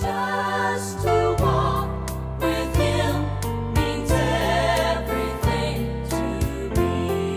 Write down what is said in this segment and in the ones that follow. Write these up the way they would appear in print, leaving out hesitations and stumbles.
Just to walk with Him means everything to me.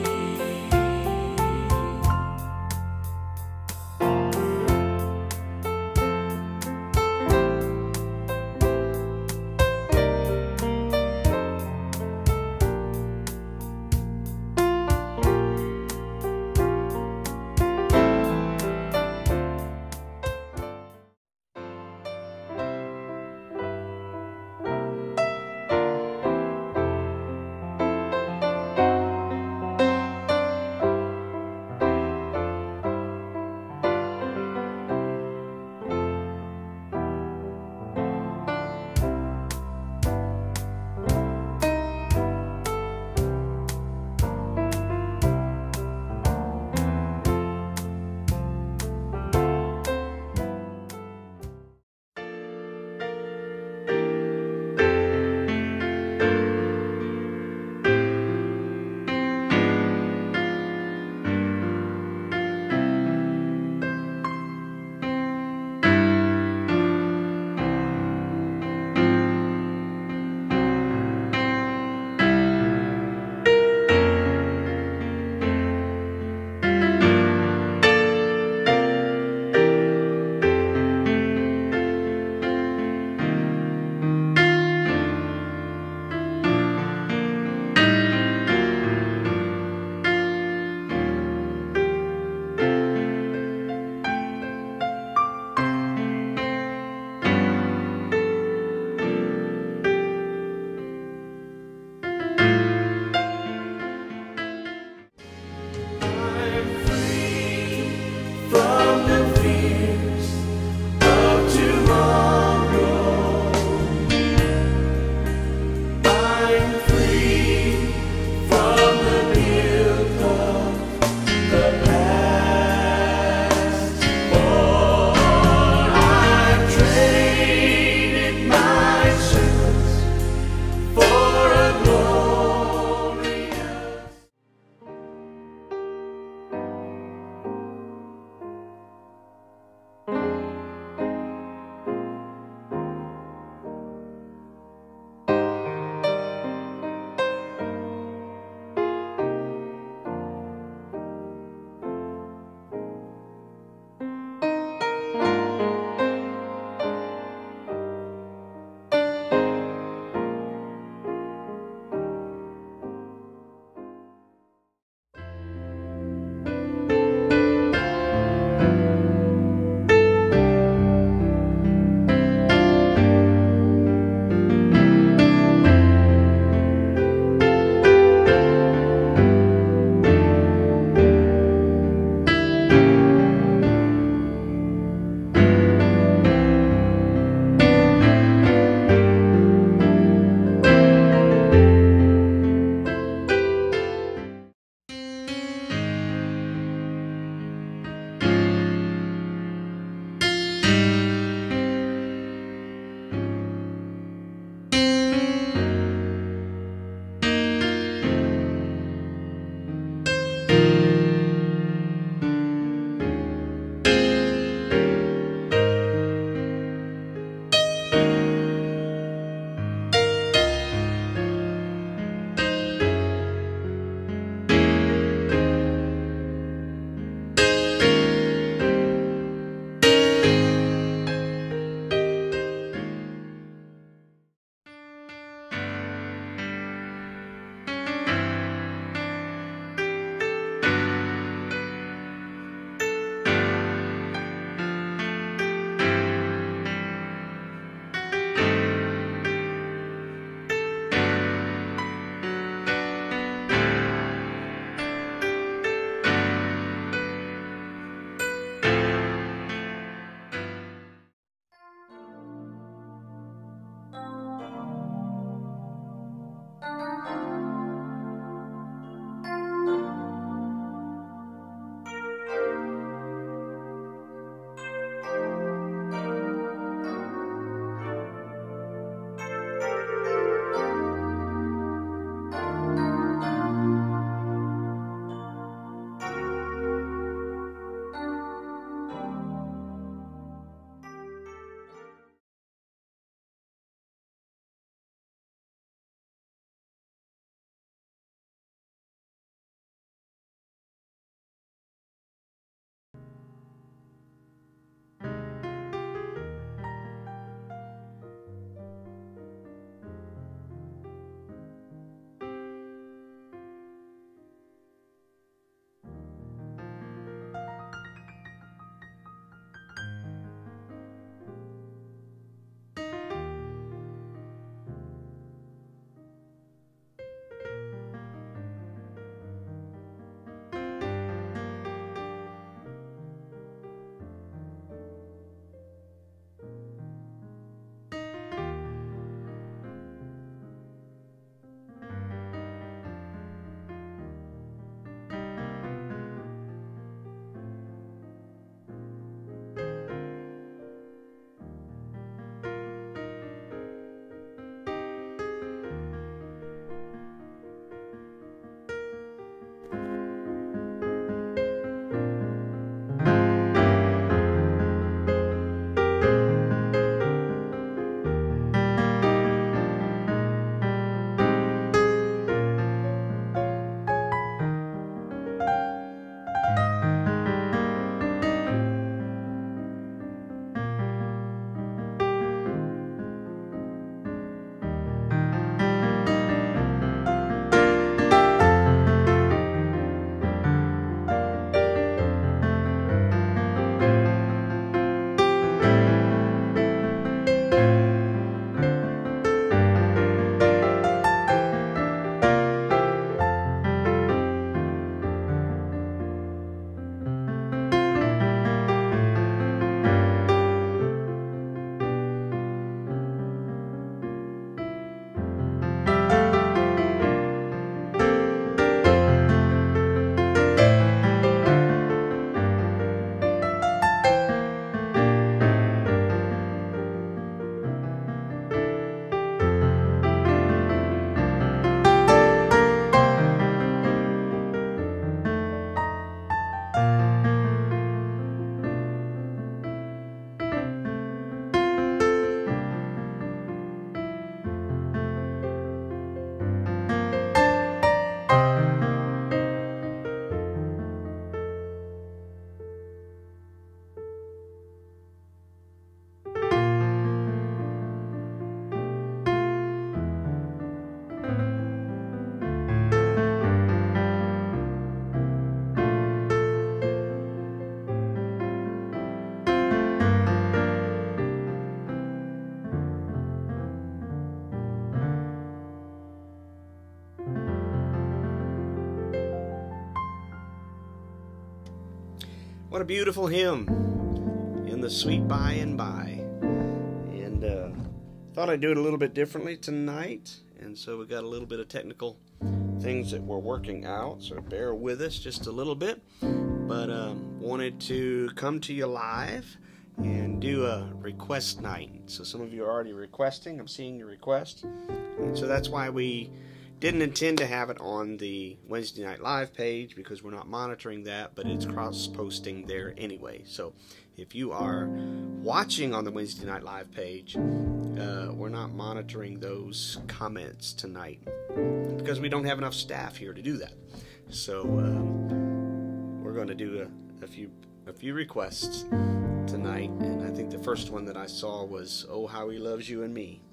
What a beautiful hymn, In the Sweet By and By. And thought I'd do it a little bit differently tonight. And so we got a little bit of technical things that we're working out, so bear with us just a little bit. But wanted to come to you live and do a request night. So some of you are already requesting. I'm seeing your request. And so that's why we didn't intend to have it on the Wednesday Night Live page, because we're not monitoring that, but it's cross-posting there anyway. So if you are watching on the Wednesday Night Live page, we're not monitoring those comments tonight because we don't have enough staff here to do that. So we're going to do a few requests tonight, and I think the first one that I saw was "Oh, How He Loves You and Me."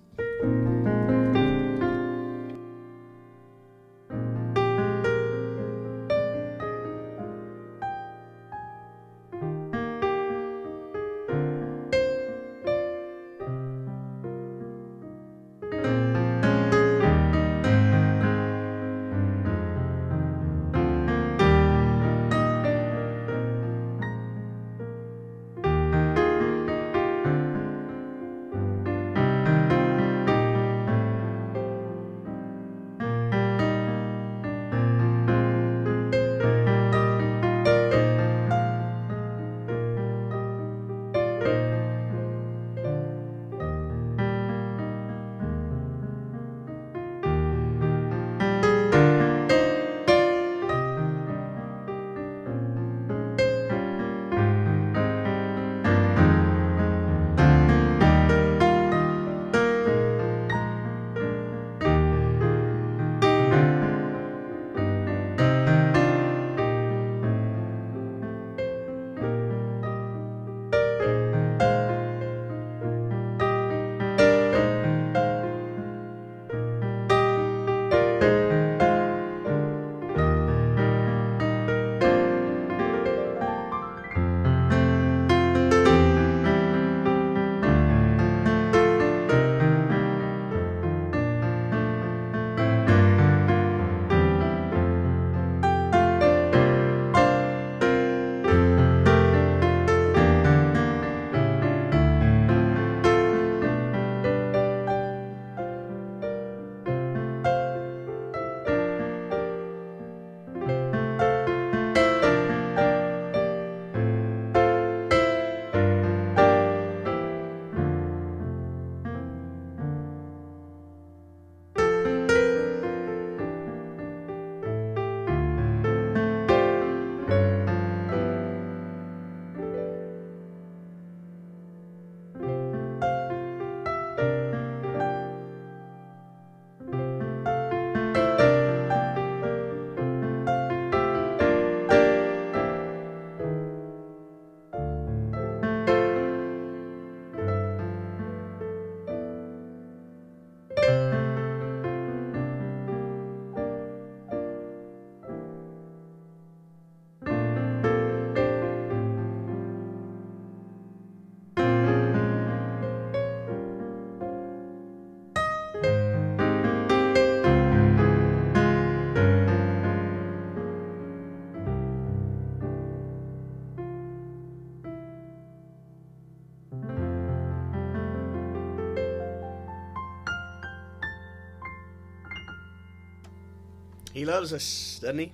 He loves us, doesn't he?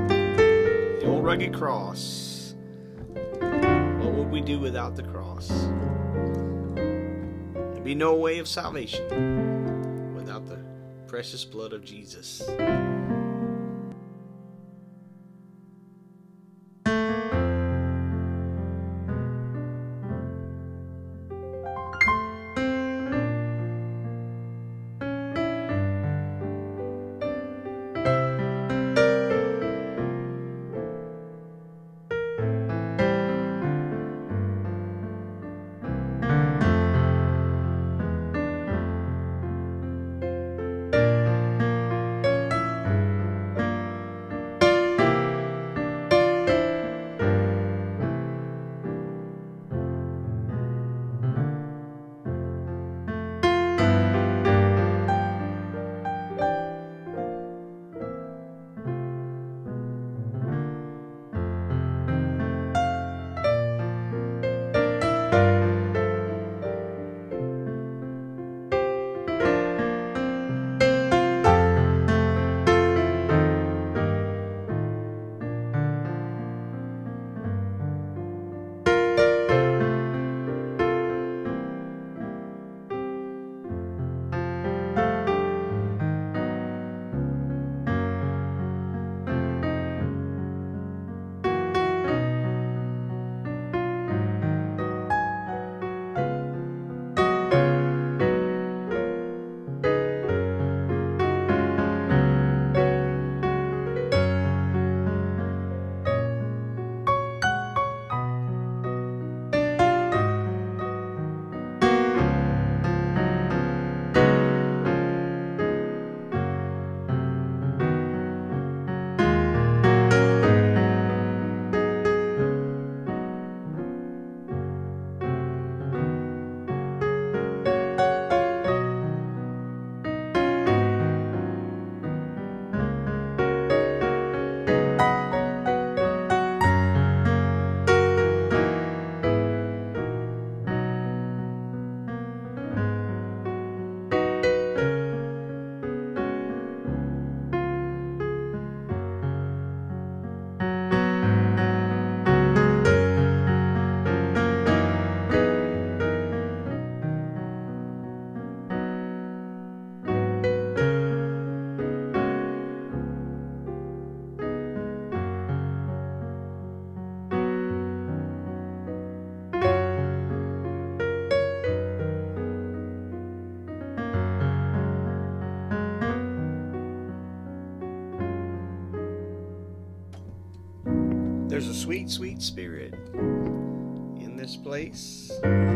The old rugged cross. What would we do without the cross? There'd be no way of salvation without the precious blood of Jesus. There's a sweet, sweet spirit in this place.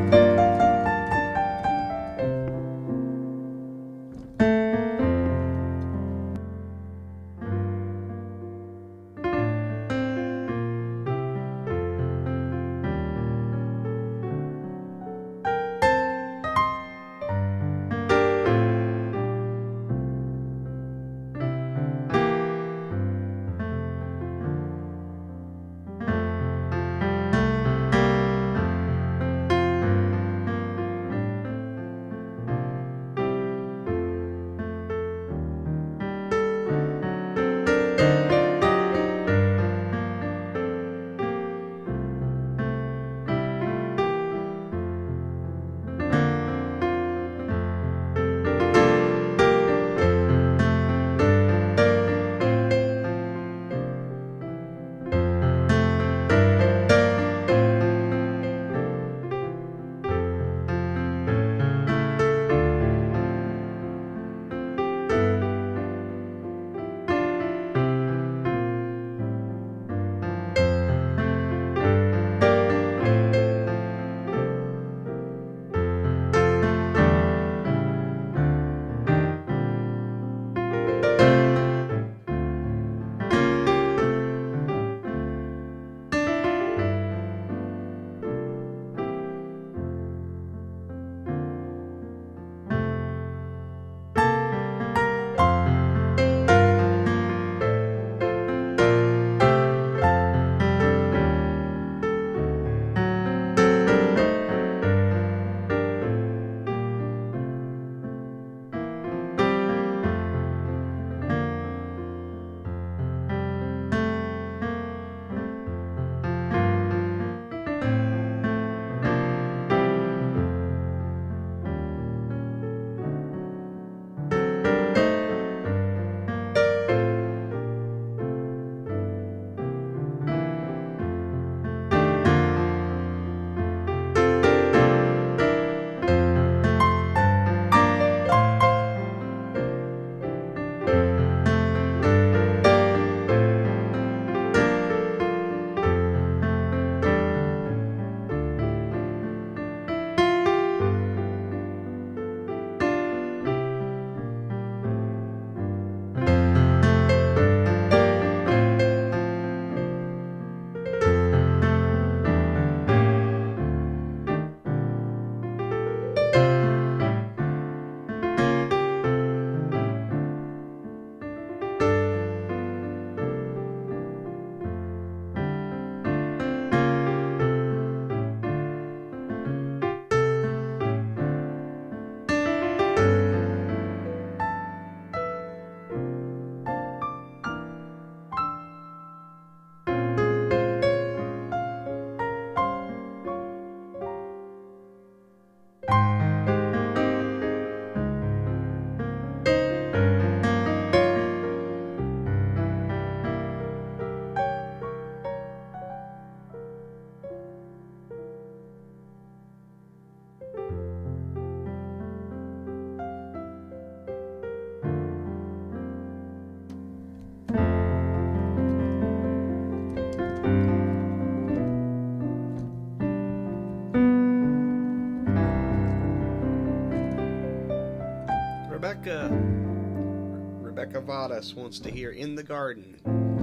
Rebecca Vadas wants to hear In the Garden.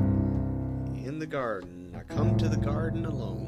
In the garden, I come to the garden alone.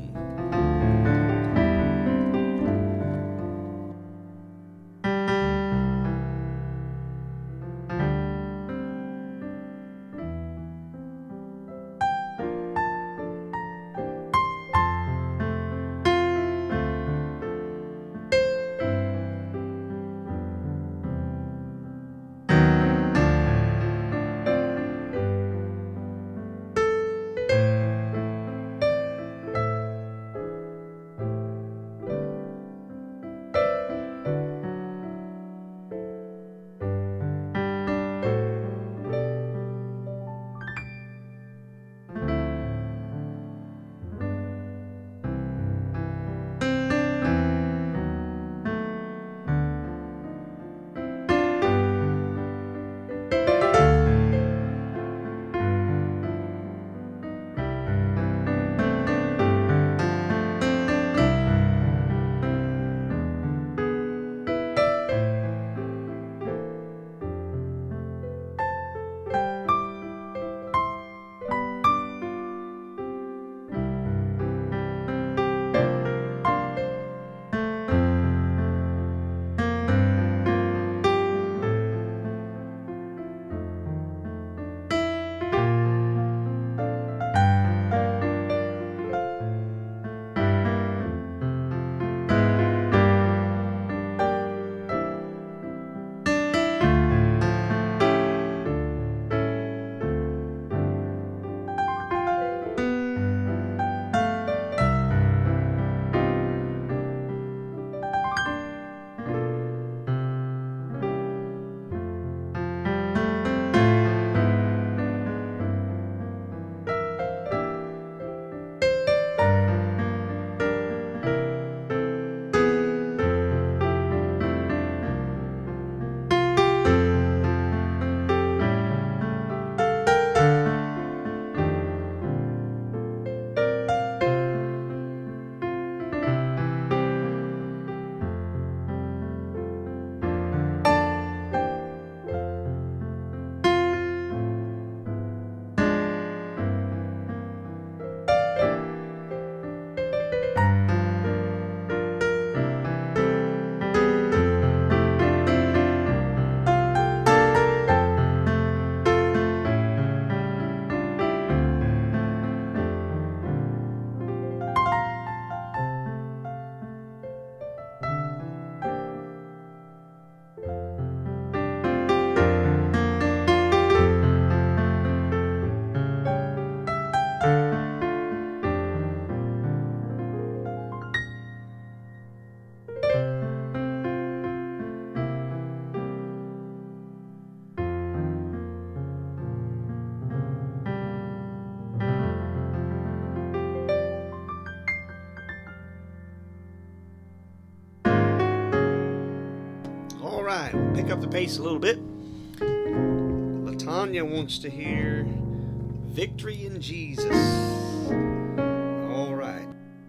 All right, we'll pick up the pace a little bit. Latanya wants to hear Victory in Jesus. All right.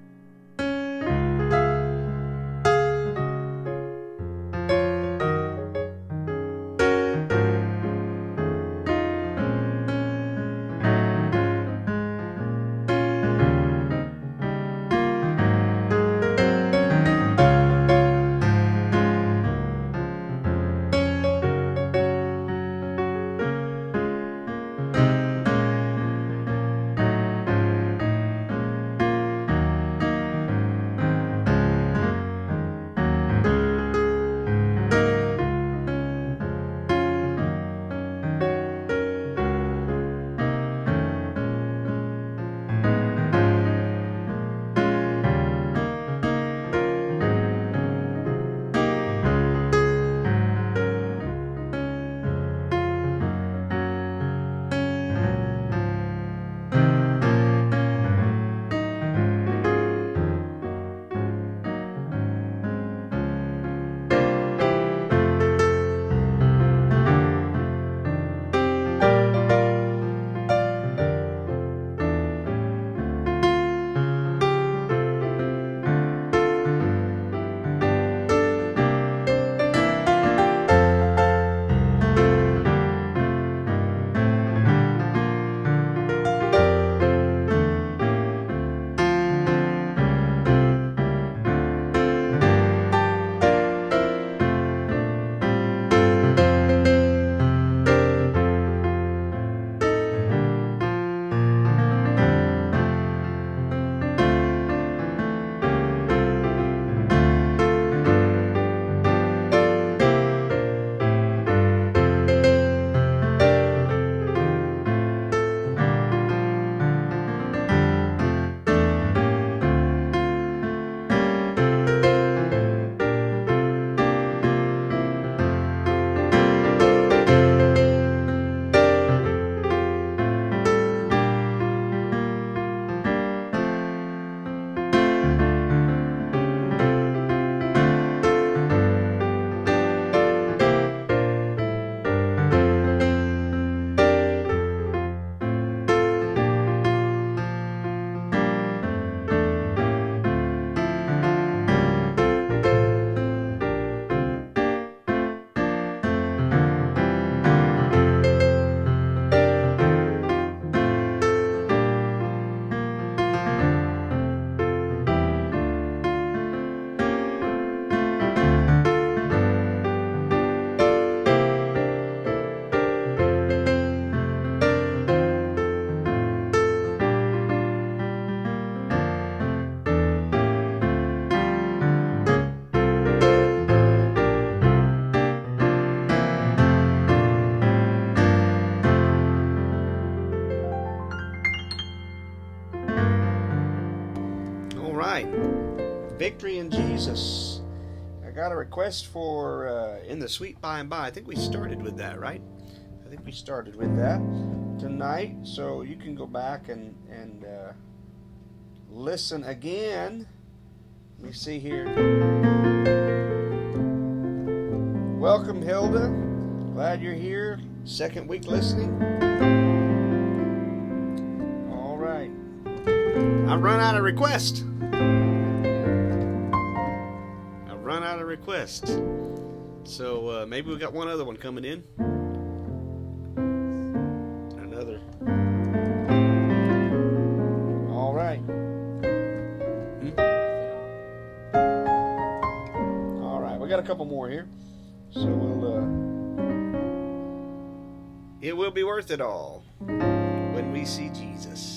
Victory in Jesus. I got a request for In the Sweet By and By. I think we started with that, right? I think we started with that tonight. So you can go back and listen again. Let me see here. Welcome, Hilda. Glad you're here. Second week listening. All right. I've run out of requests. So maybe we got one other one coming in. Another. All right. All right, we got a couple more here. So it will be worth it all when we see Jesus.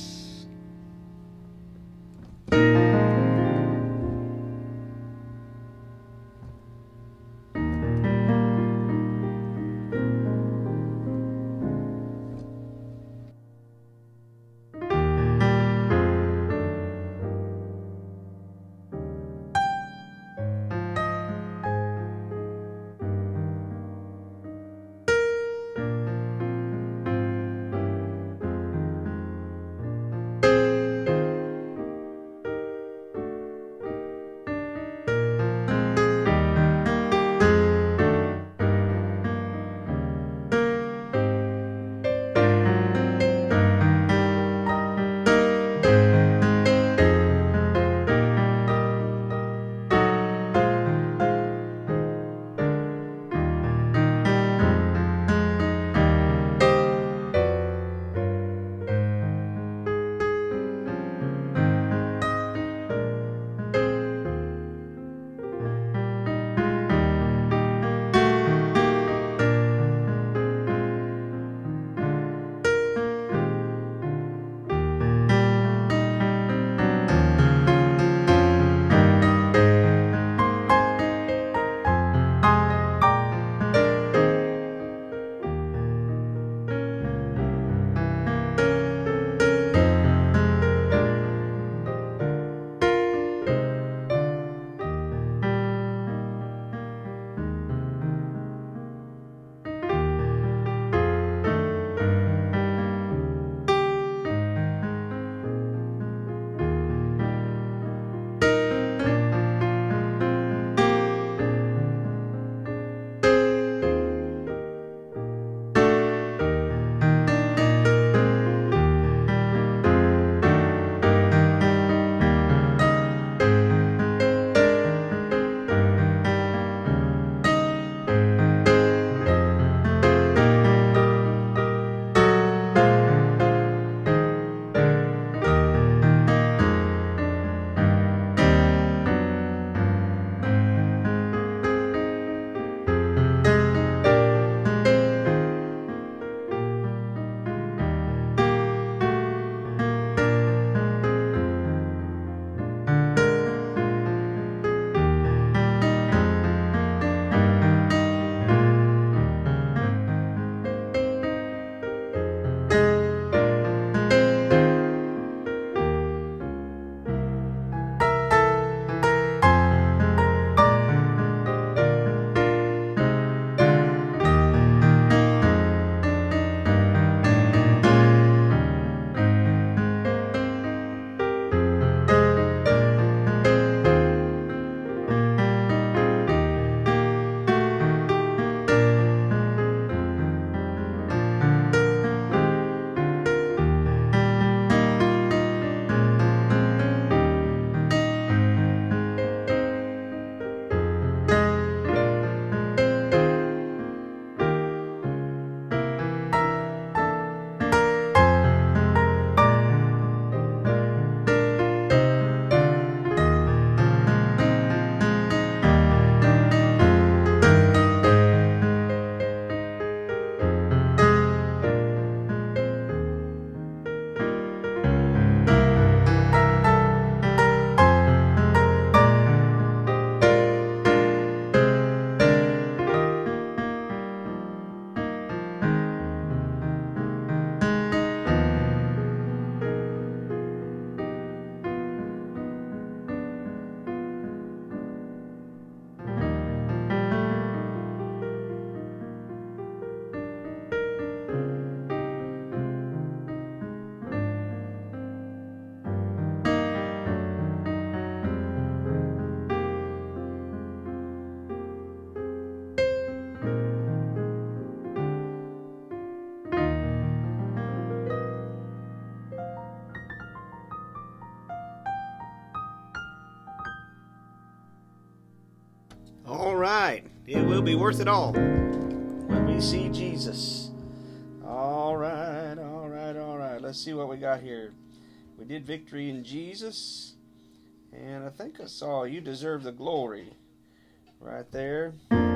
All right. It will be worth it all when we see Jesus. All right, all right, all right. Let's see what we got here. We did Victory in Jesus. And I think I saw You Deserve the Glory right there.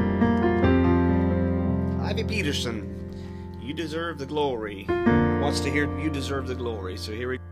Ivy Peterson, You Deserve the Glory. Wants to hear You Deserve the Glory. So here we go.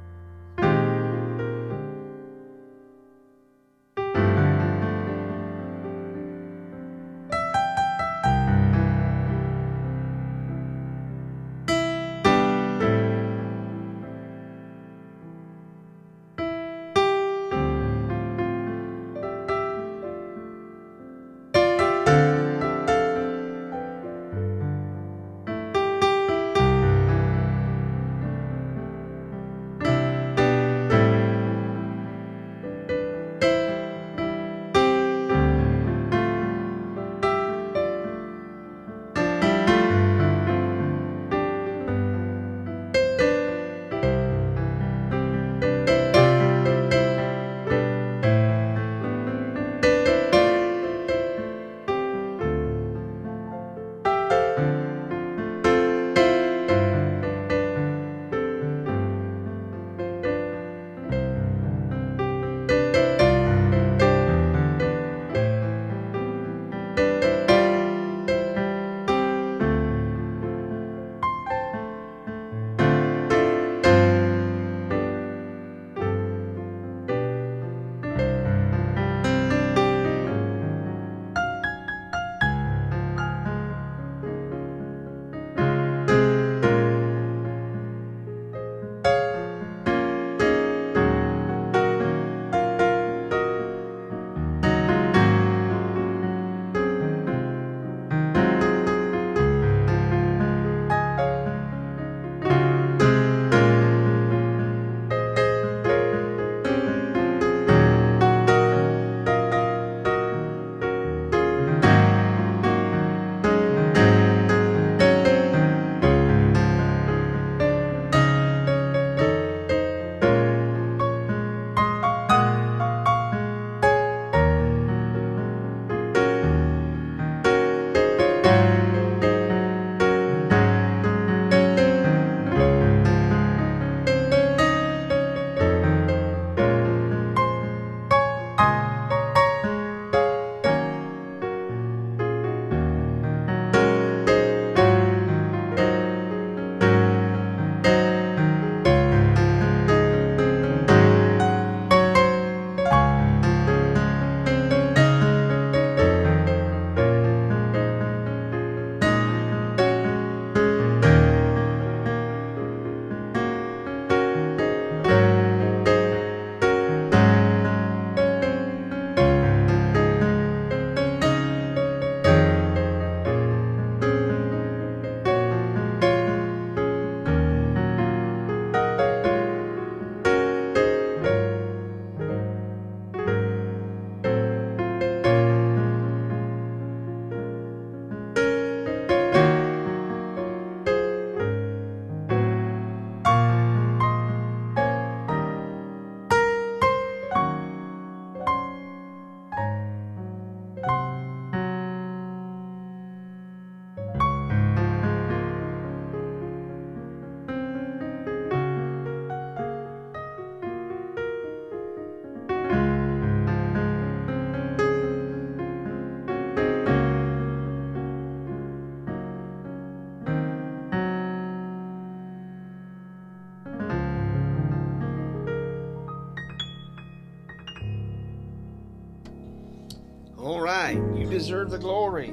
All right, You Deserve the Glory.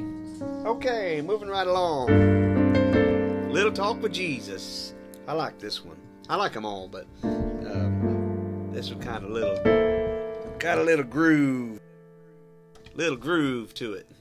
Okay, moving right along. Little Talk with Jesus. I like this one. I like them all, but this one got a little groove to it.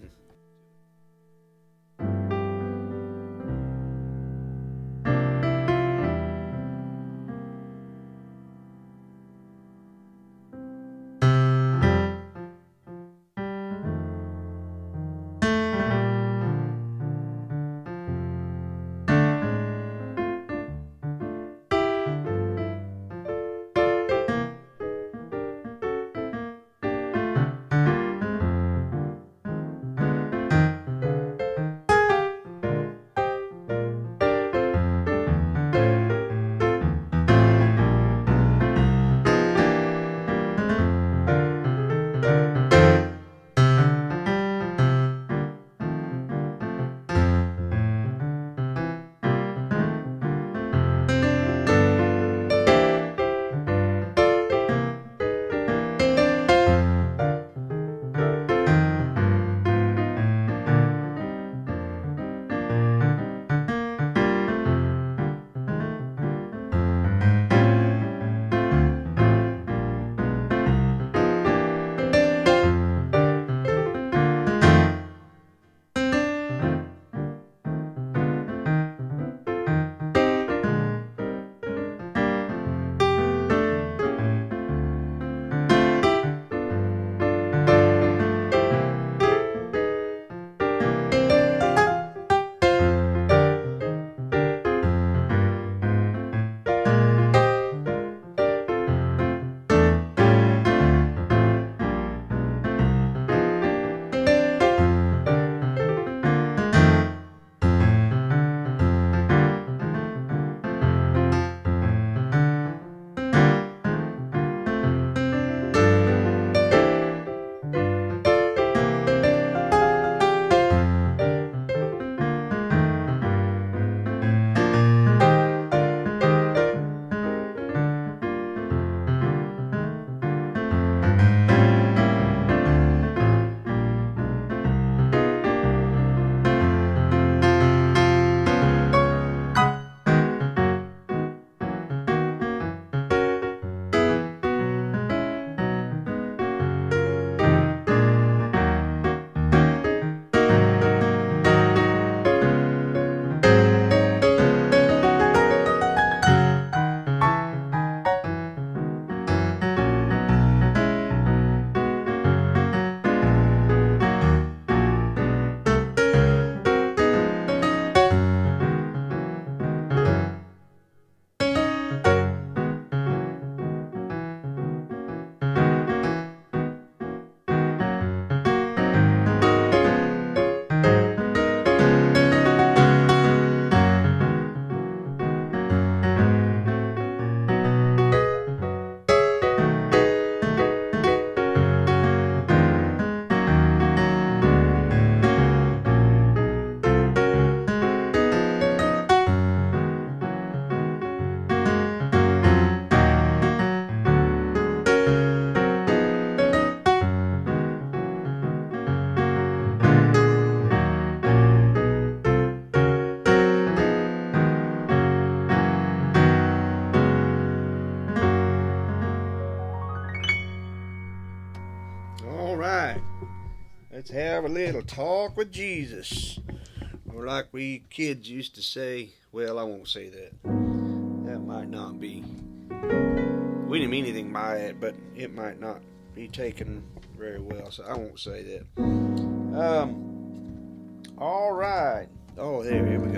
have a little talk with Jesus. Or like we kids used to say, well, I won't say that. That might not be. We didn't mean anything by it, but it might not be taken very well, so I won't say that. All right. Oh, here we go.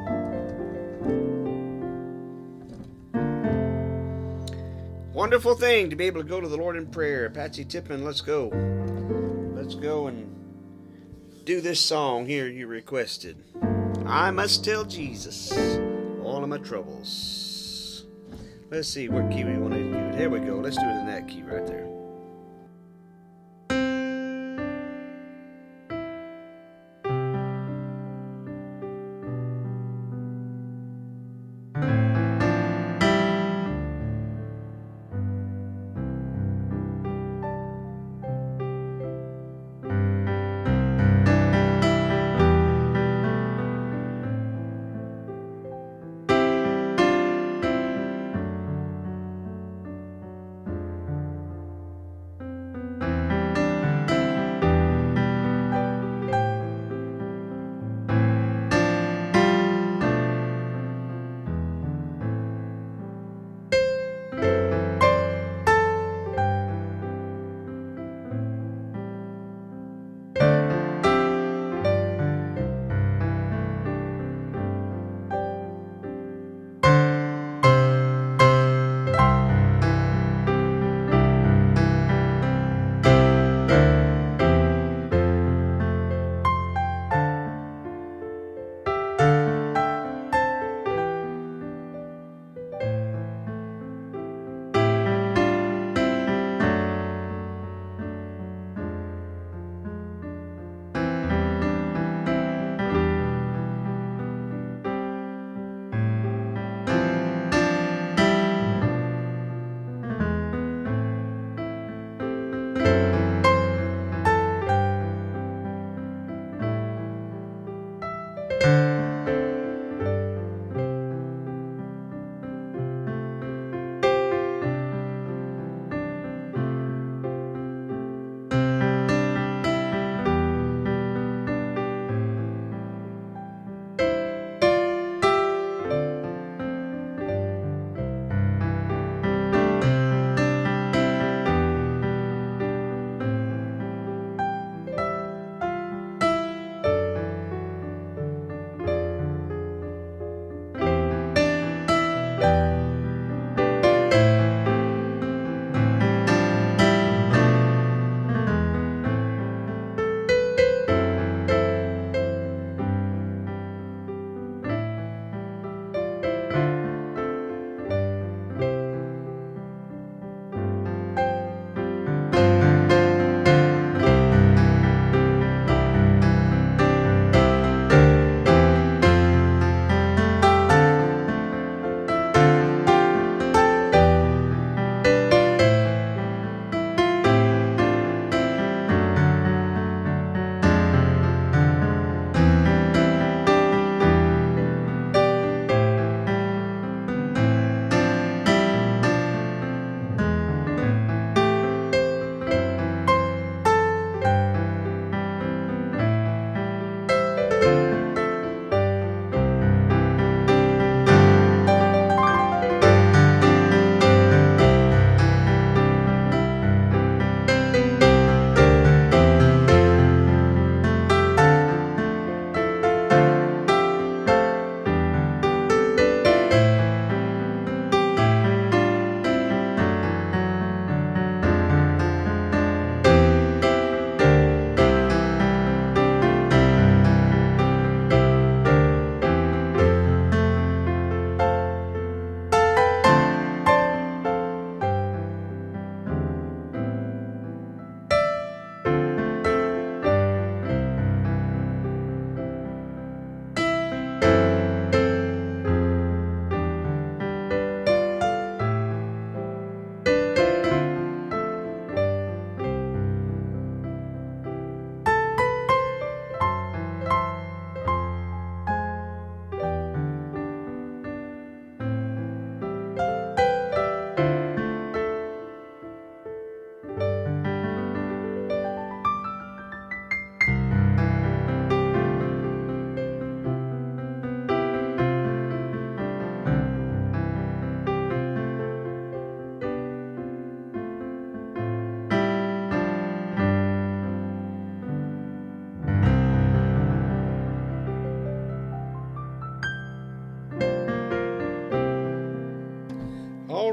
Wonderful thing to be able to go to the Lord in prayer. Patsy Tippin, let's go. Let's go and do this song here you requested. I must tell Jesus all of my troubles. Let's see what key we want to do. Here we go. Let's do it in that key right there.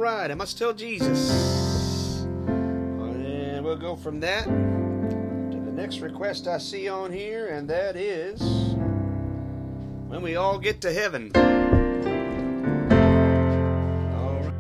right, I must tell Jesus. And we'll go from that to the next request I see on here, and that is when we all get to heaven. All right.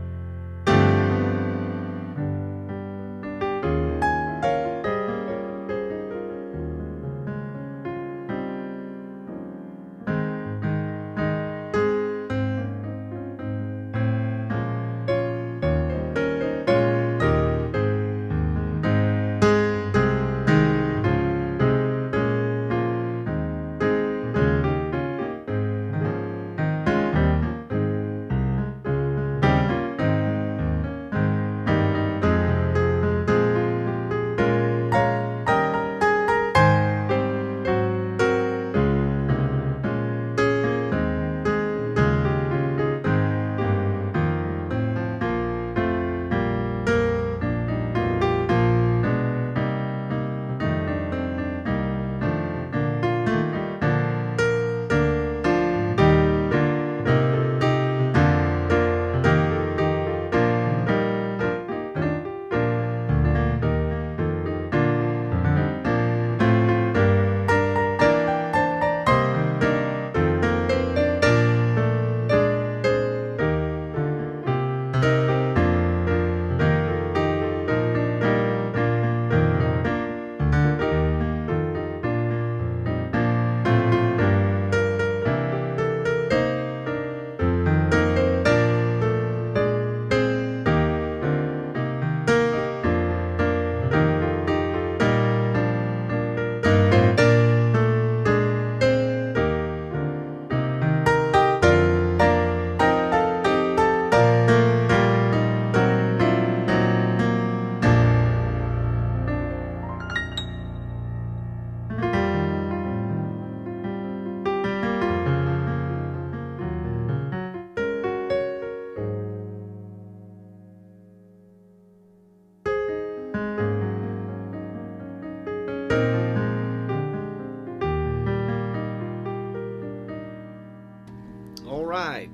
All right.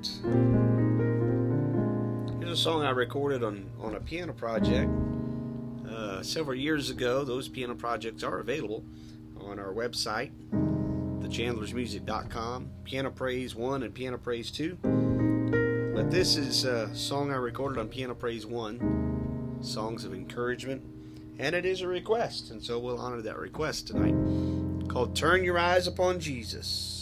Here's a song I recorded on a piano project several years ago. Those piano projects are available on our website, thechandlersmusic.com, Piano Praise 1 and Piano Praise 2. But this is a song I recorded on Piano Praise 1, Songs of Encouragement, and it is a request, and so we'll honor that request tonight, called Turn Your Eyes Upon Jesus.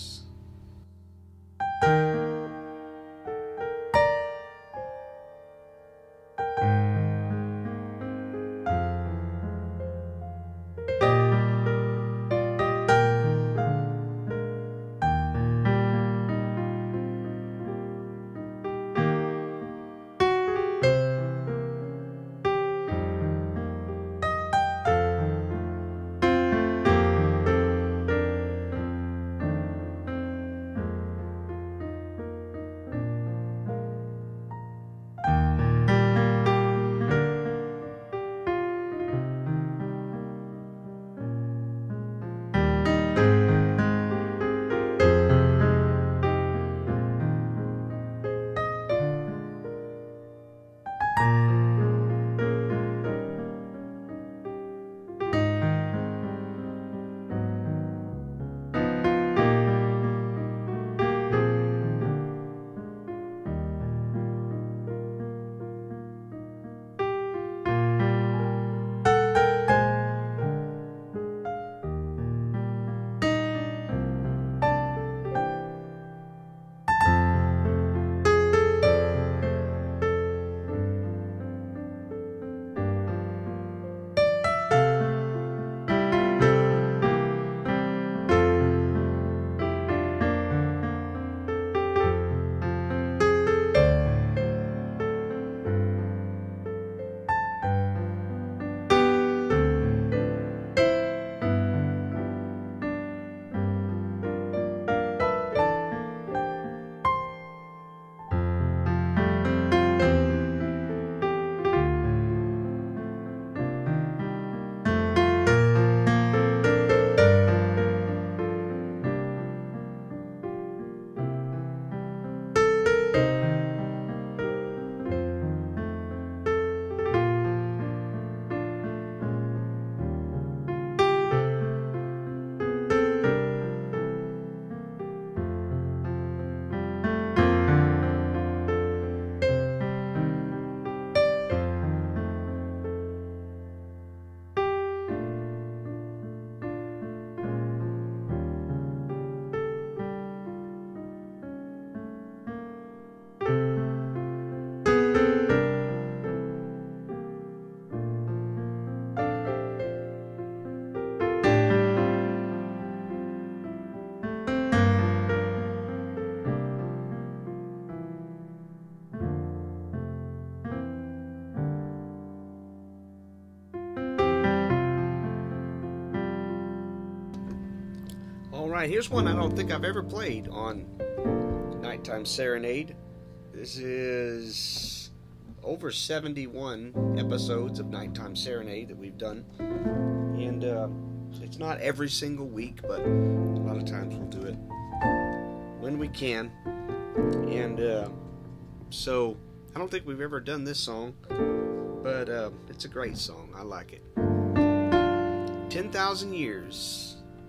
Alright, here's one I don't think I've ever played on Nighttime Serenade. This is over 71 episodes of Nighttime Serenade that we've done. And it's not every single week, but a lot of times we'll do it when we can. And so I don't think we've ever done this song, but it's a great song. I like it. 10,000 Years.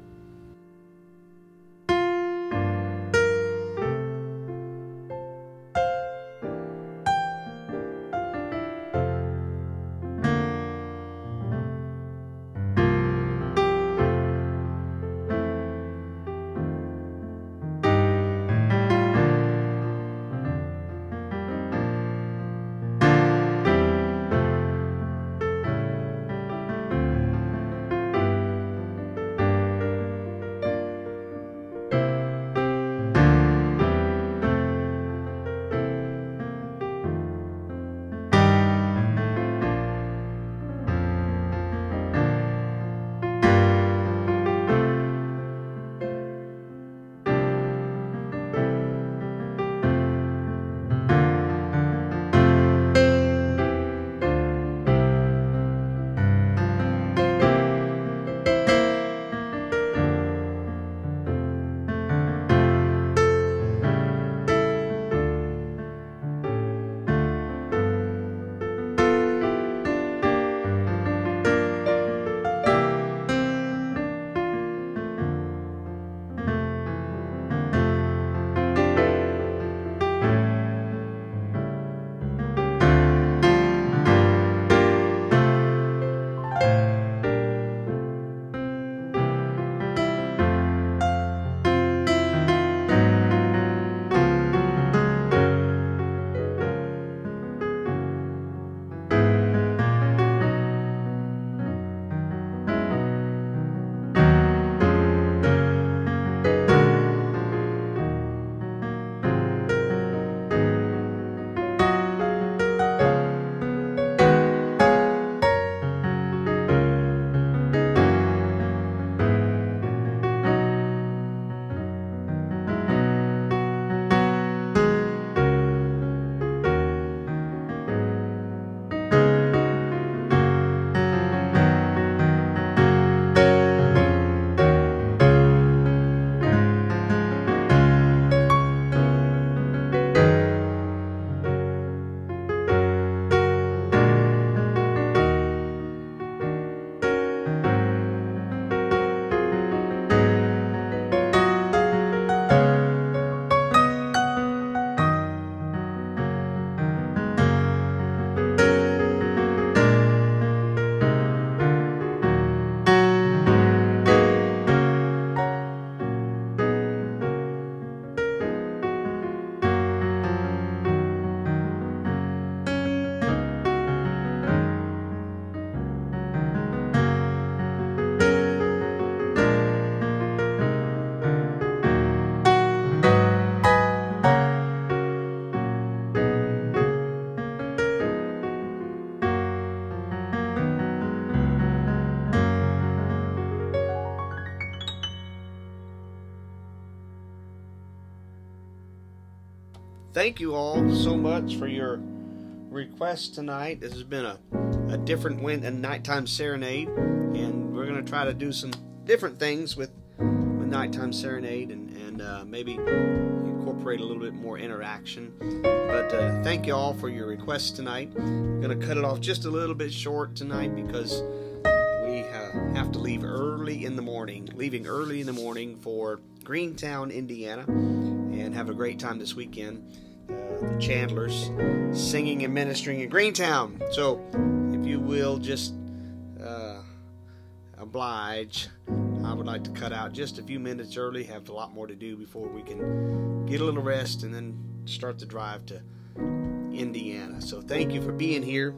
Thank you all so much for your requests tonight. This has been a different Nighttime Serenade, and we're going to try to do some different things with Nighttime Serenade and maybe incorporate a little bit more interaction. But thank you all for your requests tonight. I'm going to cut it off just a little bit short tonight because we have to leave early in the morning, for Greentown, Indiana, and have a great time this weekend. The Chandlers singing and ministering in Greentown. So if you will just oblige, I would like to cut out just a few minutes early. Have a lot more to do before we can get a little rest and then start the drive to Indiana. So thank you for being here,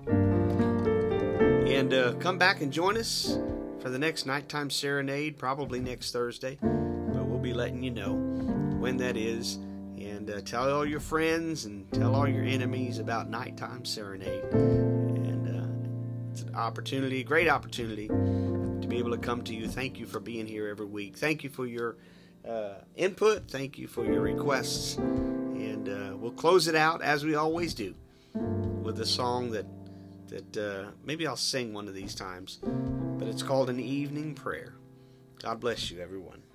and come back and join us for the next Nighttime Serenade, probably next Thursday, but we'll be letting you know when that is. And tell all your friends and tell all your enemies about Nighttime Serenade. And it's an opportunity, a great opportunity, to be able to come to you. Thank you for being here every week. Thank you for your input. Thank you for your requests. And we'll close it out as we always do with a song that maybe I'll sing one of these times, but it's called An Evening Prayer. God bless you, everyone.